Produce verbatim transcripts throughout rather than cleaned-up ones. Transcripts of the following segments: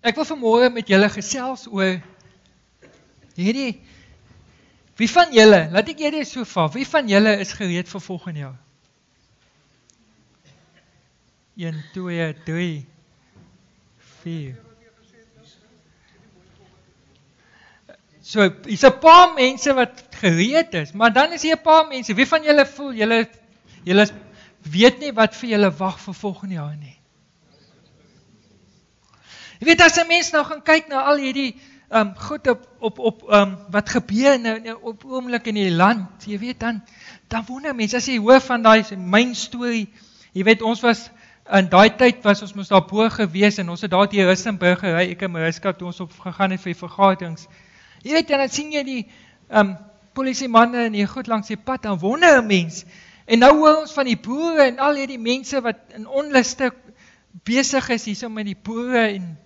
Ek wil vanmôre met julle gesels oor hierdie, wie van julle, laat ek hierdie so val, wie van julle is gereed vir volgende jaar? een, twee, drie, vier. So, is 'n paar mense wat gereed is, maar dan is hier 'n paar mense, wie van julle voel, julle, julle weet nie wat vir julle wag vir volgende jaar nie? Jy weet, as 'n mens nou gaan kyk na al hierdie um, goed op, op, op um, wat gebeur nou, nou op oomblik in die land, jy weet, dan, dan wonder mense, as jy hoor van die myn storie, jy weet, ons was, in daai tyd was ons moes daar bo gewees, en ons het daar die Rissenburg gery, ek en Mariska, toe ons op gegaan het vir die vergaderings. Jy weet, en dan sien jy die um, polisiemanne en die goed langs die pad, dan wonder 'n mens, en nou hoor ons van die boere, en al hierdie mense wat in onluste besig is, hier so met die boere, en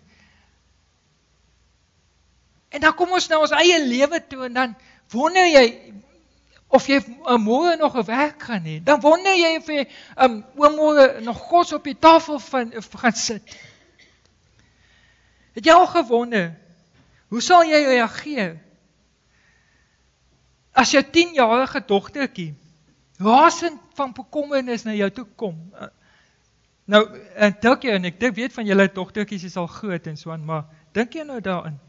En dan kom ons na ons eie lewe toe, en dan wonder jy, of jy uh, môre nog 'n werk gaan hê. Dan wonder jy of jy um, môre nog kos op die tafel van, gaan sit. Het jy al gewonder, hoe sal jy reageer, as jou tienjarige dogtertjie, rasend van bekommernis na jou toe kom? Uh, nou, en dink jy, en ek dink, weet van julle dogtertjies is al groot en so aan, maar dink jy nou daarin?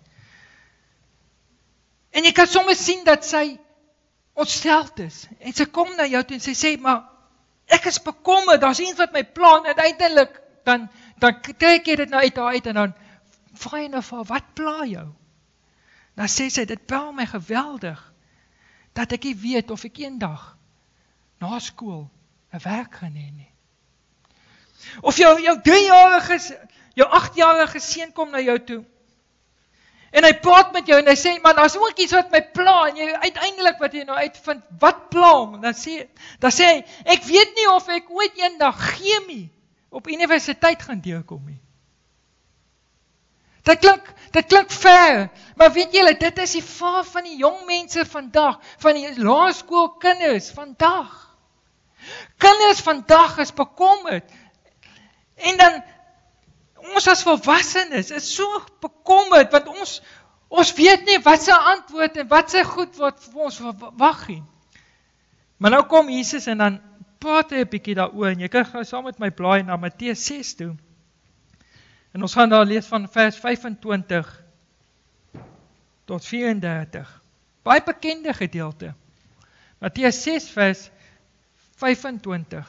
En jy kan soms sien dat sy ontsteld is, en sy kom na jou toe en sy sê, maar ek is bekommer, daar is iets wat my plan, en uiteindelik, dan, dan trek jy dit nou uit uit, en dan vra jy nou vir, wat pla jou? Dan sê sy, dit pla my geweldig, dat ek nie weet of ek eendag, na skool, 'n werk gaan hê nie. Of jou, jou driejarige, jou agtjarige seun kom na jou toe, en hy praat met jou en hy sê, maar daar's ook iets wat my pla, en jy uiteindelik wat jy nou uitvind, wat pla hom? Dan sê, dan sê hy, ek weet nie of ek ooit eendag chemie op universiteit gaan deurkom nie. Dit klink, dit klink ver, maar weet julle, dit is die vaar van die jong mense vandag, van die laerskoolkinders vandag. Kinders vandag is bekommerd, en dan, ons as volwassenes is so bekommerd, want ons, ons weet nie wat sy antwoord en wat sy goed wat vir ons verwag nie. Maar nou kom Jesus en dan praat hy 'n bietjie daaroor, en jy kan gou saam met my blaai na Matteus ses toe. En ons gaan daar lees van vers vyf-en-twintig tot vyf-en-dertig. Baie bekende gedeelte. Matteus ses vers vyf-en-twintig.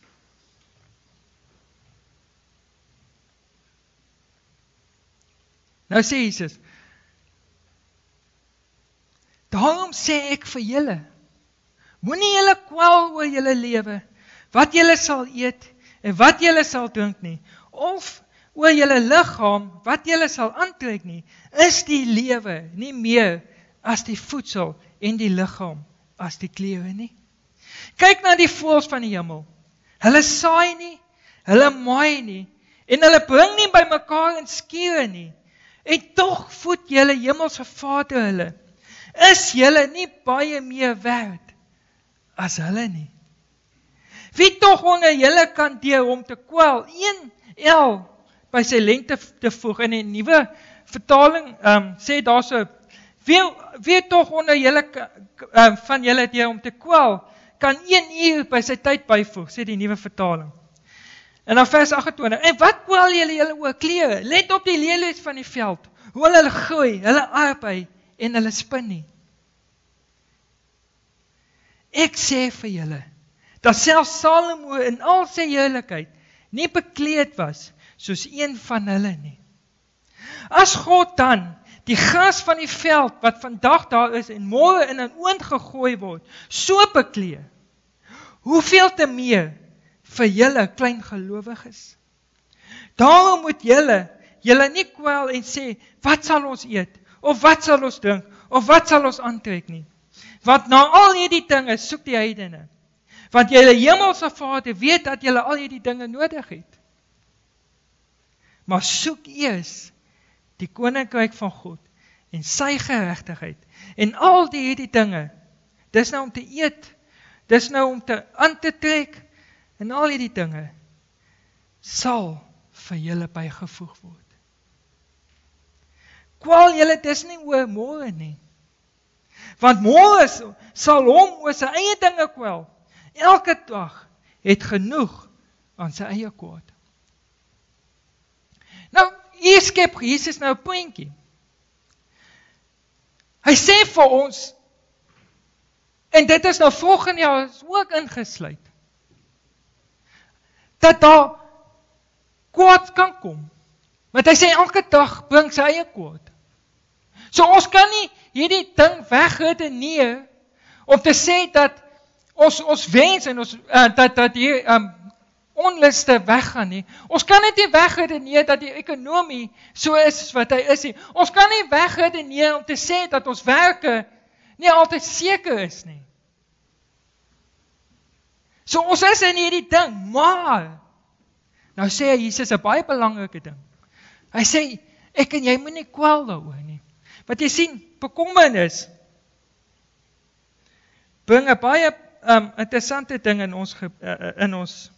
Nou sê Jesus, daarom sê ek vir julle, moenie julle kwel oor julle lewe, wat julle sal eet en wat julle sal drink nie, of oor julle liggaam, wat julle sal aantrek nie, is die lewe nie meer as die voedsel en die liggaam as die klere nie. Kyk na die voëls van die hemel, hulle saai nie, hulle maai nie, en hulle bring nie by mekaar in skure nie, en tog voed julle hemelse Vader hulle. Is julle nie baie meer werd as hulle nie? Wie tog onder julle kan deur om te kwel, een el by sy lengte te voeg? In die nuwe vertaling um, sê daar so, wie, wie tog onder julle um, van julle deur om te kwel, kan een uur by sy tyd byvoeg, sê die nuwe vertaling. En dan vers agt-en-twintig, en wat kwel julle julle oor klere? Let op die lelies van die veld, hoe hulle groei, hulle arbei en hulle spin nie. Ek sê vir julle, dat selfs Salomo in al sy heerlikheid nie bekleed was soos een van hulle nie. As God dan die gras van die veld wat vandag daar is en môre in 'n oond gegooi word, so bekleed, hoeveel te meer vir julle klein gelowiges. Daarom moet julle, julle nie kwel en sê, wat sal ons eet, of wat sal ons drink, of wat sal ons aantrek nie. Want na al hierdie dinge soek die heidene, want julle hemelse Vader weet dat julle al hierdie dinge nodig het. Maar soek eers die koninkryk van God en sy geregtigheid, en al die hierdie dinge, dis nou om te eet, dis nou om te aan te trek, en al hierdie dinge sal vir julle bygevoeg word. kwal julle dis nie oor môre nie. Want môre sal hom oor sy eie dinge kwel. Elke dag het genoeg aan sy eie kwaad. Nou, hier skep Jesus nou 'n puntjie. Hy sê vir ons, en dit is nou volgende jaar ook ingesluit, dat daar kwaad kan kom. Want hy sê elke dag bring sy eie kwaad. So ons kan nie hierdie ding wegredeneer om te sê dat ons ons wens en ons uh, dat dat hier um, onluste weggaan nie. Ons kan net nie wegredeneer dat die ekonomie so is wat hy is nie. Ons kan nie wegredeneer om te sê dat ons werke nie altyd seker is nie. So ons is in hierdie ding, maar nou sê hy Jesus 'n baie belangrike ding. Hy sê ek en jy moenie kwel daaroor nie. Want jy sien, bekommernis bring 'n baie um, interessante ding in ons uh, in ons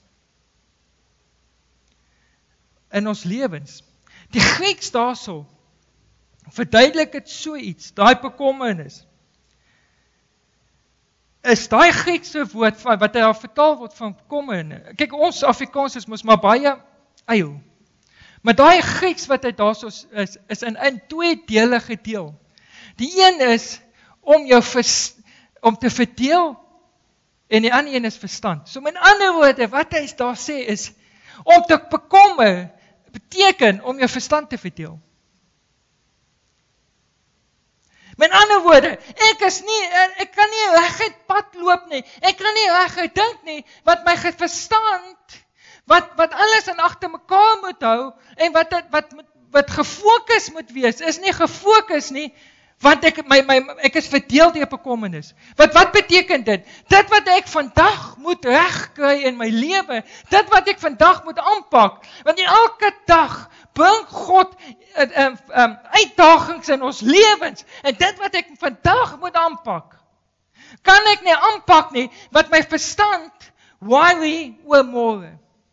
in ons lewens. Die Grieks daarso verduidelik dit so iets, daai bekommernis. Is daai Griekse woord wat daar vertaal word van bekommernis. Kyk, ons Afrikaans is mos maar baie eil. Maar daai Grieks wat hy daarso is, is, is in, in twee dele gedeel. Die een is om jou vers, om te verdeel en die ander een is verstand. So met ander woorde, wat hy daar sê is, om te bekommer beteken om jou verstand te verdeel. Met ander woorde, ek is nie, ek kan nie reguit pad loop nie, ek kan nie reguit dink nie, wat my verstand, wat, wat alles in agter mekaar moet hou, en wat, wat, wat, wat gefokus moet wees, is nie gefokus nie, want ek, my, my, ek is verdeel deur bekommernis. Wat, wat beteken dit? Dit wat ek vandag moet regkry in my lewe, dit wat ek vandag moet aanpak, want elke dag bring God uh, uh, um, uitdagings in ons lewens, en dit wat ek vandag moet aanpak, kan ek nie aanpak nie, wat my verstand worry oor môre.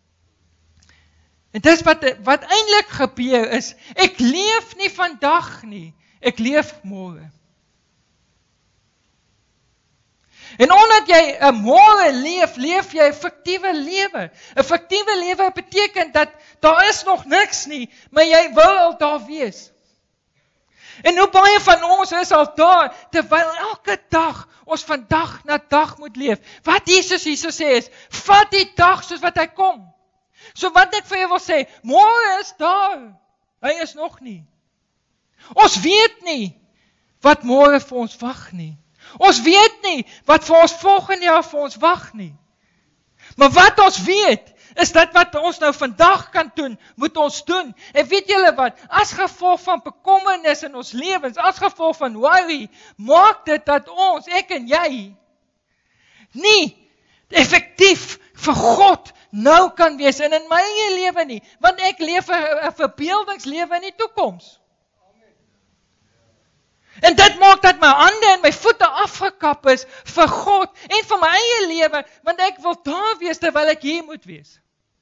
En dis wat, wat eintlik gebeur is, ek leef nie vandag nie, ek leef môre. En omdat jy 'n môre leef, leef jy 'n fiktiewe lewe. 'n Fiktiewe lewe beteken dat daar is nog niks nie, maar jy wil al daar wees. En hoe baie van ons is al daar, terwyl elke dag ons van dag na dag moet leef. Wat Jesus hierso sê is, vat die dag soos wat hy kom. So wat ek vir jou wil sê, môre is daar, hy is nog nie. Ons weet nie wat môre vir ons wag nie. Ons weet nie wat vir ons volgende jaar vir ons wag nie. Maar wat ons weet, is dat wat ons nou vandag kan doen, moet ons doen. En weet julle wat, as gevolg van bekommernis in ons lewens, as gevolg van worry, maak dit dat ons, ek en jy, nie effektief vir God nou kan wees, en in my eie lewe nie, want ek leef 'n verbeeldingslewe in die toekoms. En dit maak dat my hande en my voete afgekap is vir God en vir my eie lewe, want ek wil daar wees terwyl ek hier moet wees.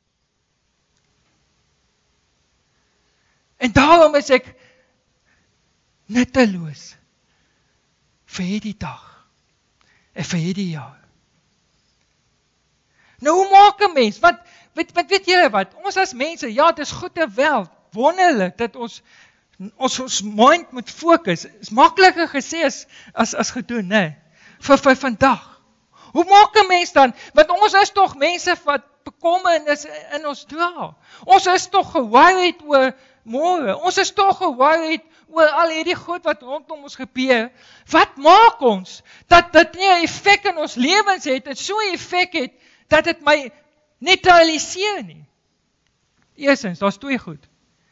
En daarom is ek nutteloos vir hierdie dag en vir hierdie jaar. Nou, hoe maak 'n mens? Want weet, weet, weet julle wat? Ons as mense, ja, dit is goed en wel, wonderlik dat ons Ons, ons mind moet fokus, is makliker gesê as, as, as gedoen, nee, vir, vir vandag. Hoe maak 'n mens dan? Want ons is toch mense wat bekommernis in ons dra. Ons is toch geworried oor môre. Ons is toch geworried oor al hierdie goed wat rondom ons gebeur. Wat maak ons dat dit nie 'n effek in ons lewens het, en so 'n effek het, dat dit my neutraliseer nie? Eerstens, daar's twee goed.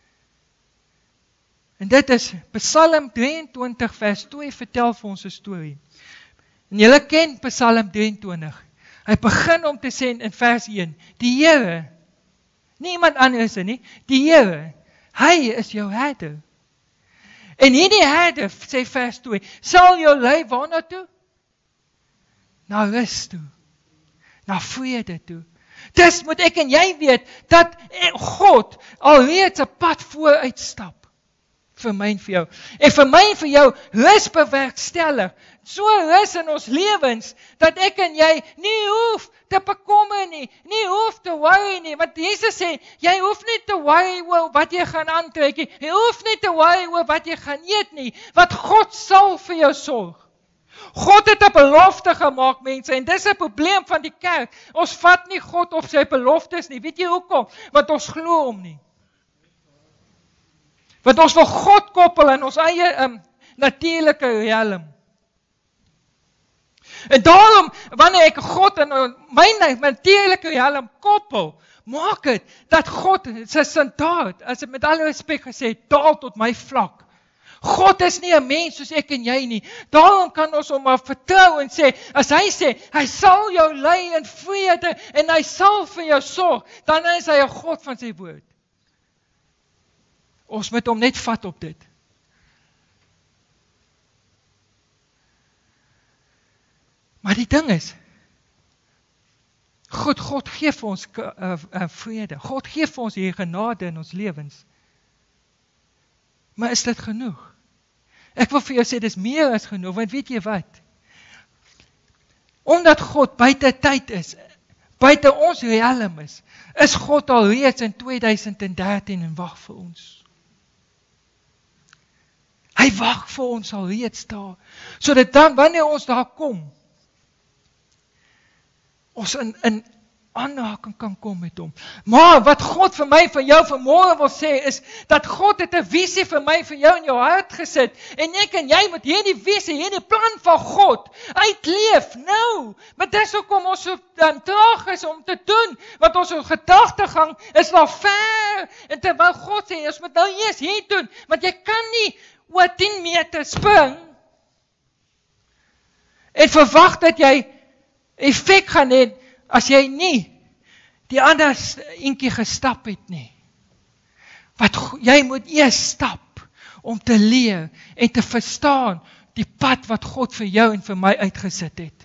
En dit is Psalm drieëntwintig vers twee vertel vir ons 'n storie. En julle ken Psalm drieëntwintig. Hy begin om te sê in vers een, die Here, nie iemand anders nie, die Here, hy is jou herder. En hierdie herder, sê vers twee, sal jou lei waarna toe? Na rus toe, na vrede toe. Dis moet ek en jy weet, dat God alreeds 'n pad vooruit stap. vir my en vir jou. En vir my en vir jou rus bewerkstellig. So rus in ons lewens, dat ek en jy nie hoef te bekommer nie, nie hoef te worry nie, want Jesus sê, jy hoef nie te worry oor wat jy gaan aantrek nie, jy hoef nie te worry oor wat jy gaan eet nie, want God sal vir jou sorg. God het 'n belofte gemaak, mense, en dis 'n probleem van die kerk. Ons vat nie God op sy beloftes nie. Weet jy hoekom? Want ons glo hom nie. Want ons wil God koppel in ons eie um, natuurlike realm. En daarom, wanneer ek God in my natuurlike realm koppel, maak het dat God sy standaard, as ek met alle respek gesê, daal tot my vlak. God is nie 'n mens soos ek en jy nie. Daarom kan ons hom maar vertrou en sê, as hy sê, hy sal jou lei in vrede en hy sal vir jou sorg, dan is hy 'n God van sy woord. Ons moet hom net vat op dit. Maar die ding is, God, God gee vir ons uh, uh, vrede. God gee vir ons hier genade in ons lewens. Maar is dit genoeg? Ek wil vir jou sê, dit is meer as genoeg, want weet jy wat? Omdat God buite tyd is, buite ons realm is, is God al reeds in twintig dertien en wag vir ons. Hy wag vir ons al reeds daar, sodat dan, wanneer ons daar kom, ons in, in aanraking kan kom met hom. Maar wat God vir my, vir jou vanmôre wil sê, is dat God het 'n visie vir my, vir jou in jou hart gesit, en ek en jy moet hierdie visie, hierdie plan van God uitleef, nou. Maar dis hoekom ons so um, traag is om te doen, want ons gedagtegang is nog ver, en terwyl God sê, ons moet nou eers hier doen, want jy kan nie oor tien meter spring, en verwag dat jy effek gaan hê, as jy nie die ander eentjie gestap het nie. Wat jy moet eers stap om te leer en te verstaan die pad wat God vir jou en vir my uitgesit het.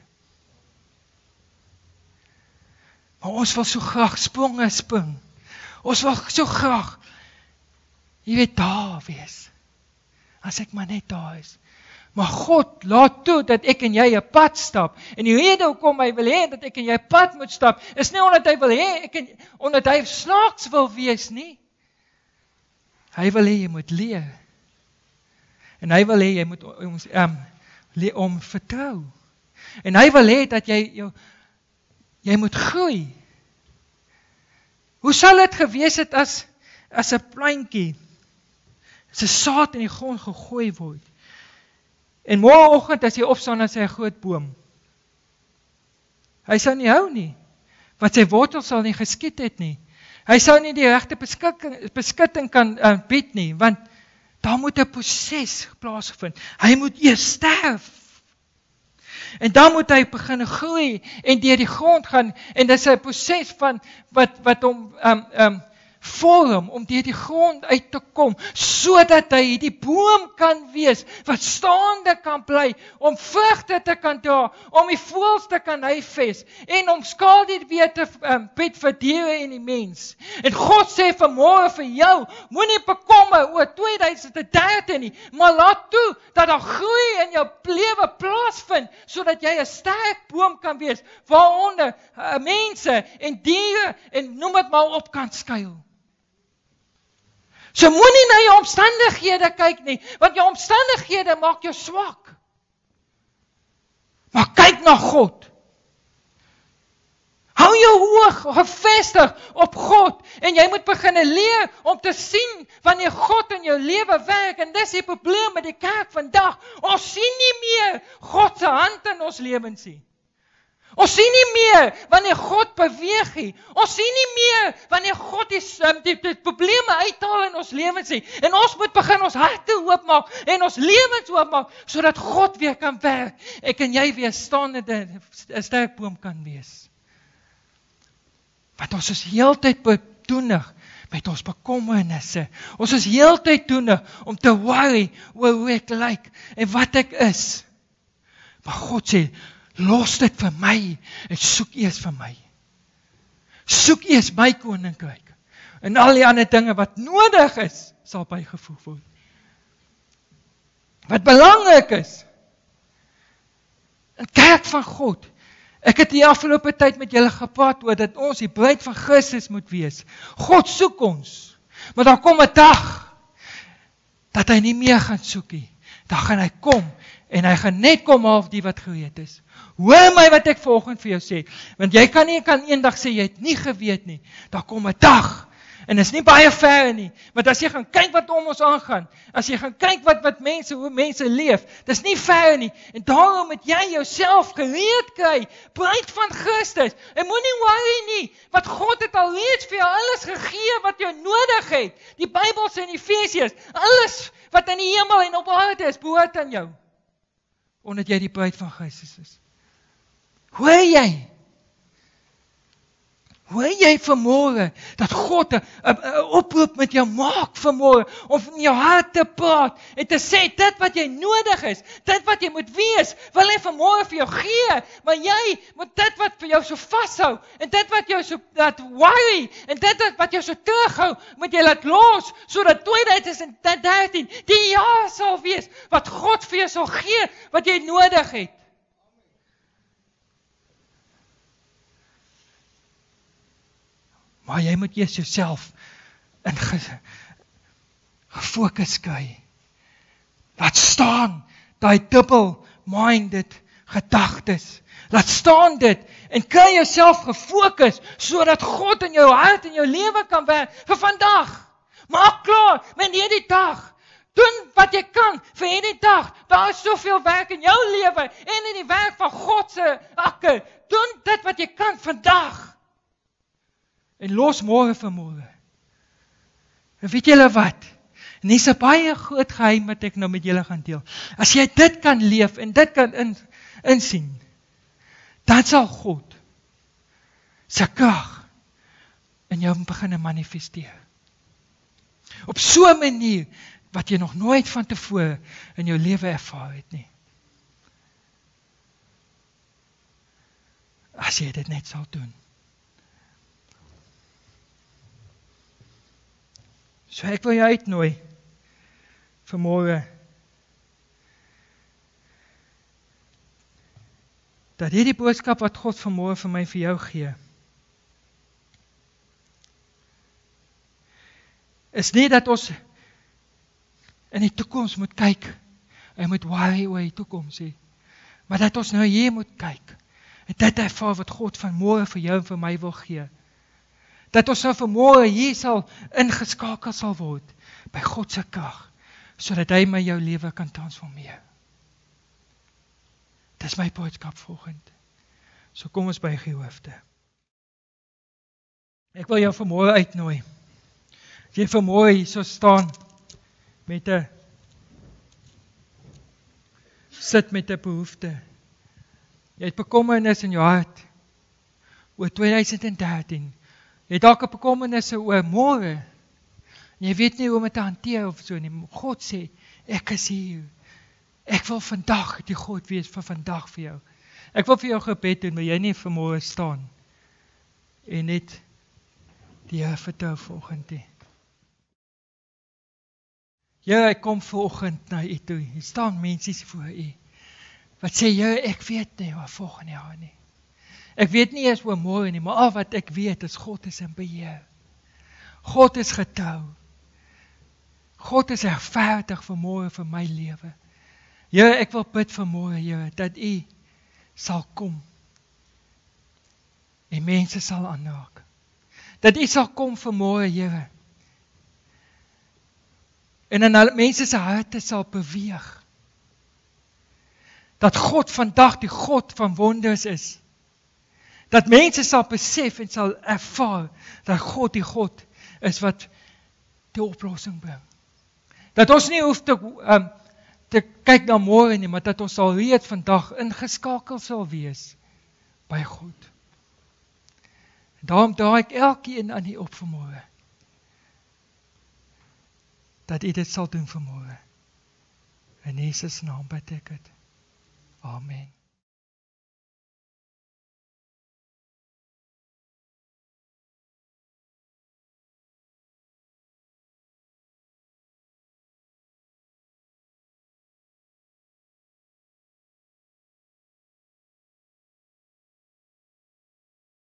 Maar ons wil so graag spronge spring. Ons wil so graag, jy weet, daar wees. As ek maar net daar is. Maar God laat toe dat ek en jy 'n pad stap. En die rede hoekom hy wil hê dat ek en jy 'n pad moet stap, is nie omdat hy wil hê, ek en, omdat hy snaaks wil wees nie. Hy wil hê jy moet leer. En hy wil hê jy moet om, um, leer om vertrou. En hy wil hê dat jy jou, jy moet groei. Hoe sal dit gewees het as as 'n plantjie, as 'n saad in die grond gegooi word? En môreoggend as jy opstaan, as hy 'n groot boom. Hy sal nie hou nie, want sy wortels sal nie geskiet het nie. Hy sal nie die regte beskikking, beskutting kan uh, bied nie, want daar moet 'n proses plaasvind. Hy moet eers sterf. En dan moet hy begin groei en deur die grond gaan, en dis 'n proses van wat wat hom um, um, vorm om deur die grond uit te kom, sodat hy die boom kan wees, wat staande kan bly, om vrugte te kan dra, om die voëls te kan huisves, en om skade weer te um, bied vir diere en die mens. En God sê vanmôre vir jou, moenie bekommer oor twintig dertien nie, maar laat toe dat daar groei in jou lewe plaasvind, sodat jy 'n sterk boom kan wees, waaronder uh, mense en diere en noem dit maar op kan skuil. So moenie na jou omstandighede kyk nie, want jou omstandighede maak jou swak. Maar kyk na God. Hou jou oog gefestig op God, en jy moet begin leer om te sien wanneer God in jou lewe werk, en dis die probleem met die kerk vandag. Ons sien nie meer God se hand in ons lewens nie. Ons sien nie meer wanneer God beweeg nie. Ons sien nie meer wanneer God die, die, die probleme uithaal in ons lewens nie. En ons moet begin ons harte oopmaak en ons lewens oopmaak, sodat God weer kan werk. Ek en jy weer staande 'n sterk boom kan wees. Want ons is heeltyd bedoenig met ons bekommernisse. Ons is heeltyd doenig om te worry oor hoe ek lyk en wat ek is. Maar God sê, los dit vir my en soek eers vir my. Soek eers my koninkryk. En al die ander dinge wat nodig is, sal bygevoeg word. Wat belangrik is, in kerk van God, ek het die afgelope tyd met julle gepraat oor dat ons die bruid van Christus moet wees. God soek ons, maar daar kom 'n dag, dat hy nie meer gaan soek nie. Dan gaan hy kom, en hy gaan net kom half die wat gereed is. Hoor my wat ek vanoggend vir jou sê, want jy kan nie kan eendag sê, jy het nie geweet nie, daar kom 'n dag, en is nie baie ver nie, want as jy gaan kyk wat om ons aangaan, as jy gaan kyk wat, wat mense, hoe mense leef, dis nie ver nie, en daarom moet jy jouself gereed kry, bruid van Christus, en moenie worry nie, wat God het al reeds vir jou alles gegee, wat jy nodig het, die Bybel sê in Efesiërs, alles wat in die hemel en op aarde is, behoort aan jou, omdat jy die bruid van Christus is. Hoor jy? Hoor jy vanmôre, dat God 'n oproep met jou maak vanmôre, om in jou hart te praat, en te sê, dit wat jy nodig is, dit wat jy moet wees, wil hy vanmôre vir jou gee, maar jy moet dit wat vir jou so vashou, en dit wat jou so laat worry, en dit wat jou so terughou, moet jy laat los, sodat twintig dertien die jaar sal wees, wat God vir jou sal gee, wat jy nodig het. Maar jy moet eers jouself in ge, gefokus kry. Laat staan daai double-minded gedagtes. Laat staan dit en kry jouself gefokus sodat God in jou hart en jou lewe kan werk vir vandag. Maak klaar met hierdie dag. Doen wat jy kan vir hierdie dag. Daar is soveel werk in jou lewe en in die werk van God se akker. Doen dit wat jy kan vandag. En los môre vir môre. En weet julle wat? En dis 'n baie groot geheim wat ek nou met julle gaan deel. As jy dit kan leef en dit kan in, insien, dan sal God sy krag in jou begin manifesteer. Op so 'n manier wat jy nog nooit van tevore in jou lewe ervaar het nie. As jy dit net sal doen. So ek wil jou uitnooi vanmôre dat hierdie boodskap wat God vanmôre vir my vir jou gee is nie dat ons in die toekoms moet kyk en moet worry oor die toekoms nie, maar dat ons nou hier moet kyk en dit ervaar wat God vanmôre vir jou en vir my wil gee. Dat ons nou vanmôre hier sal ingeskakel sal word by God se krag, sodat hy my jou lewe kan transformeer. Dis my boodskap vanoggend. So kom ons buig die hoofde. Ek wil jou vanmôre uitnooi. As jy vanmôre hier so staan met 'n sit met 'n behoefte. Jy het bekommernis in jou hart oor twintig dertien. Jy het dalk 'n bekommernisse oor môre. Jy weet nie hoe om dit te hanteer of so nie. God sê, ek is hier. Ek wil vandag die God wees vir vandag vir jou. Ek wil vir jou gebed doen, maar jy nie vanmôre staan en net die Here vertrou vanoggend nie. Here, ek kom vanoggend na U toe. Hier staan mense voor U wat sê, Here, ek weet nie wat volgende jaar nie. Ek weet nie eers oor môre nie, maar al wat ek weet is God is in beheer. God is getrou. God is regverdig vir môre vir my lewe. Here, ek wil bid vir môre, Here, dat U sal kom en mense sal aanraak. Dat U sal kom vir môre, Here. En in hulle mense se harte sal beweeg. Dat God vandag die God van wonders is. Dat mense sal besef en sal ervaar dat God die God is wat die oplossing bring. Dat ons nie hoef te, um, te kyk na môre nie, maar dat ons sal reeds vandag ingeskakel sal wees by God. En daarom draai ek elkeen aan U op vanmôre. Dat U dit sal doen vanmôre. In Jesus naam bid ek dit. Amen.